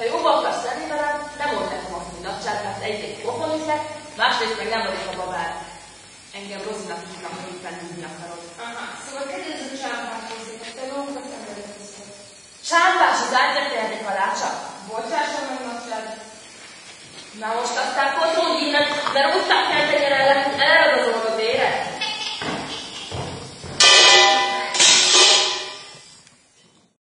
jóba akarsz lenni velem, nem mondd nekem azt, hogy nagyság, mert egyrészt pofon hiszek, másrészt meg nem vagyok a babád. Engem Rozinak hívnak, hogy éppen hívni akarod. Aha, szóval kedves a csámpás hozzék, te magukat szenvedett viszont. Csámpás az átgyerteljedik a lácsa? Bocsássa meg, nagyság. Na most aztán fotón hívnak, mert úgy kell tenyerellek,